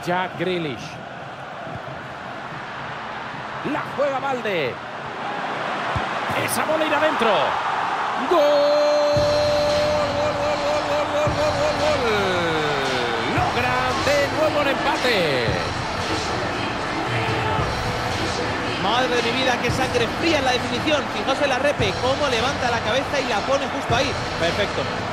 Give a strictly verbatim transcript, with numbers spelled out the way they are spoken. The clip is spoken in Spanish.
Jack Grealish. La juega Balde. Esa bola irá adentro. ¡Gol! ¡Gol, gol, gol, gol, gol, gol, gol, gol! Logran de nuevo el empate. Madre de mi vida, qué sangre fría en la definición. Fijaos en la repe, cómo levanta la cabeza y la pone justo ahí. Perfecto.